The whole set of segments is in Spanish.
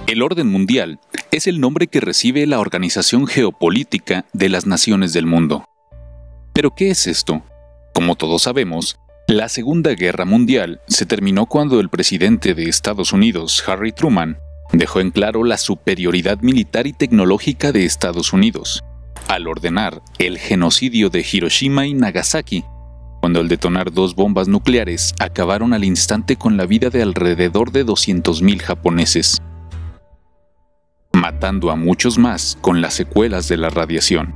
El orden mundial es el nombre que recibe la organización geopolítica de las naciones del mundo. ¿Pero qué es esto? Como todos sabemos, la Segunda Guerra Mundial se terminó cuando el presidente de Estados Unidos, Harry Truman, dejó en claro la superioridad militar y tecnológica de Estados Unidos, al ordenar el genocidio de Hiroshima y Nagasaki, cuando al detonar 2 bombas nucleares acabaron al instante con la vida de alrededor de 200.000 japoneses, matando a muchos más con las secuelas de la radiación.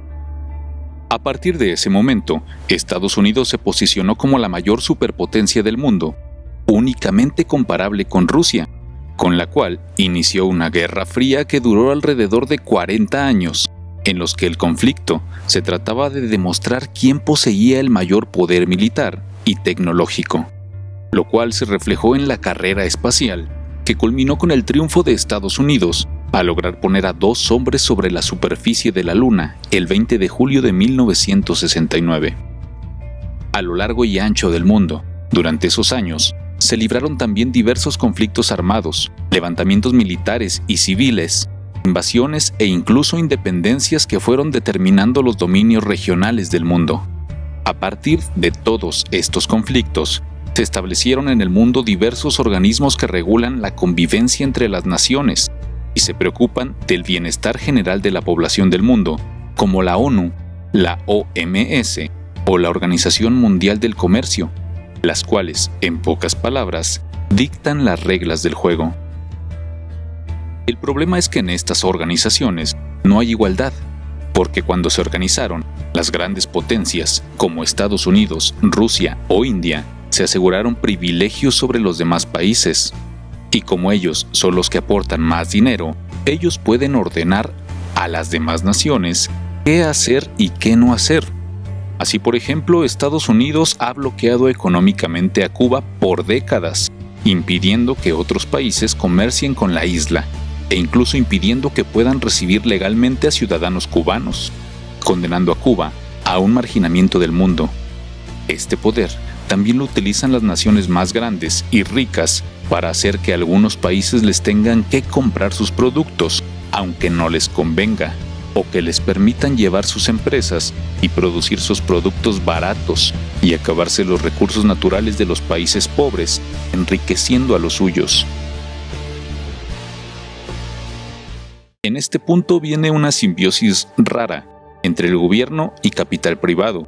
A partir de ese momento, Estados Unidos se posicionó como la mayor superpotencia del mundo, únicamente comparable con Rusia, con la cual inició una guerra fría que duró alrededor de 40 años, en los que el conflicto se trataba de demostrar quién poseía el mayor poder militar y tecnológico, lo cual se reflejó en la carrera espacial, que culminó con el triunfo de Estados Unidos al lograr poner a 2 hombres sobre la superficie de la Luna el 20 de julio de 1969. A lo largo y ancho del mundo, durante esos años, se libraron también diversos conflictos armados, levantamientos militares y civiles, invasiones e incluso independencias que fueron determinando los dominios regionales del mundo. A partir de todos estos conflictos, se establecieron en el mundo diversos organismos que regulan la convivencia entre las naciones y se preocupan del bienestar general de la población del mundo, como la ONU, la OMS o la Organización Mundial del Comercio, las cuales, en pocas palabras, dictan las reglas del juego. El problema es que en estas organizaciones no hay igualdad, porque cuando se organizaron, las grandes potencias, como Estados Unidos, Rusia o India, se aseguraron privilegios sobre los demás países. Y como ellos son los que aportan más dinero, ellos pueden ordenar a las demás naciones qué hacer y qué no hacer. Así, por ejemplo, Estados Unidos ha bloqueado económicamente a Cuba por décadas, impidiendo que otros países comercien con la isla, e incluso impidiendo que puedan recibir legalmente a ciudadanos cubanos, condenando a Cuba a un marginamiento del mundo. Este poder también lo utilizan las naciones más grandes y ricas para hacer que algunos países les tengan que comprar sus productos, aunque no les convenga, o que les permitan llevar sus empresas y producir sus productos baratos y acabarse los recursos naturales de los países pobres, enriqueciendo a los suyos. En este punto viene una simbiosis rara entre el gobierno y capital privado,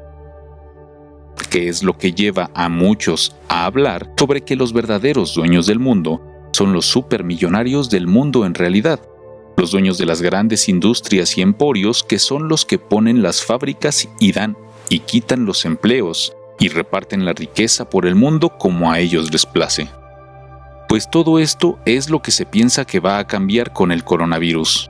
que es lo que lleva a muchos a hablar sobre que los verdaderos dueños del mundo son los supermillonarios del mundo en realidad, los dueños de las grandes industrias y emporios que son los que ponen las fábricas y dan y quitan los empleos y reparten la riqueza por el mundo como a ellos les place. Pues todo esto es lo que se piensa que va a cambiar con el coronavirus.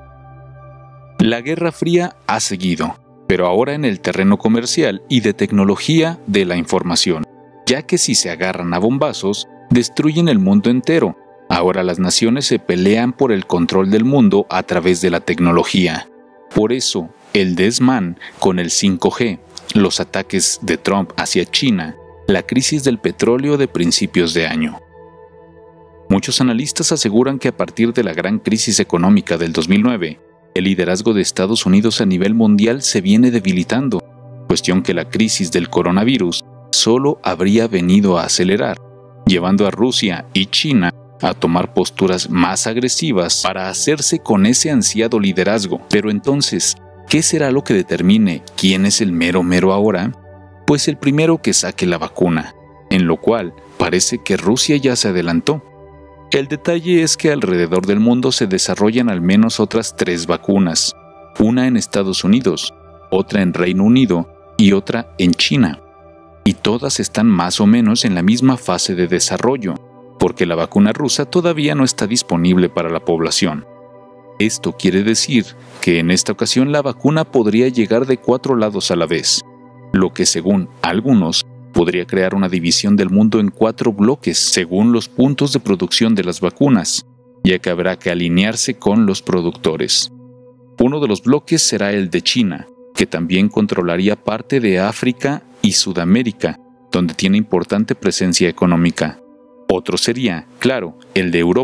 La Guerra Fría ha seguido, pero ahora en el terreno comercial y de tecnología de la información, ya que si se agarran a bombazos, destruyen el mundo entero. Ahora las naciones se pelean por el control del mundo a través de la tecnología. Por eso, el desmán con el 5G, los ataques de Trump hacia China, la crisis del petróleo de principios de año. Muchos analistas aseguran que a partir de la gran crisis económica del 2009, el liderazgo de Estados Unidos a nivel mundial se viene debilitando, cuestión que la crisis del coronavirus solo habría venido a acelerar, llevando a Rusia y China a tomar posturas más agresivas para hacerse con ese ansiado liderazgo. Pero entonces, ¿qué será lo que determine quién es el mero ahora? Pues el primero que saque la vacuna, en lo cual parece que Rusia ya se adelantó. El detalle es que alrededor del mundo se desarrollan al menos otras 3 vacunas, una en Estados Unidos, otra en Reino Unido y otra en China. Y todas están más o menos en la misma fase de desarrollo, porque la vacuna rusa todavía no está disponible para la población. Esto quiere decir que en esta ocasión la vacuna podría llegar de 4 lados a la vez, lo que según algunos podría crear una división del mundo en 4 bloques según los puntos de producción de las vacunas, ya que habrá que alinearse con los productores. Uno de los bloques será el de China, que también controlaría parte de África y Sudamérica, donde tiene importante presencia económica. Otro sería, claro, el de Europa,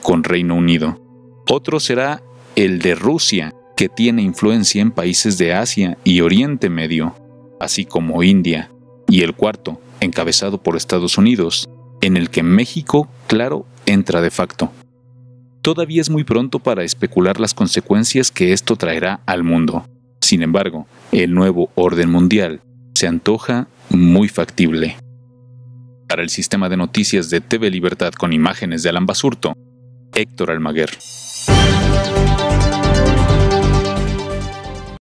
con Reino Unido. Otro será el de Rusia, que tiene influencia en países de Asia y Oriente Medio, así como India. Y el cuarto, encabezado por Estados Unidos, en el que México, claro, entra de facto. Todavía es muy pronto para especular las consecuencias que esto traerá al mundo. Sin embargo, el nuevo orden mundial se antoja muy factible. Para el sistema de noticias de TV Libertad con imágenes de Alan Basurto, Héctor Almaguer.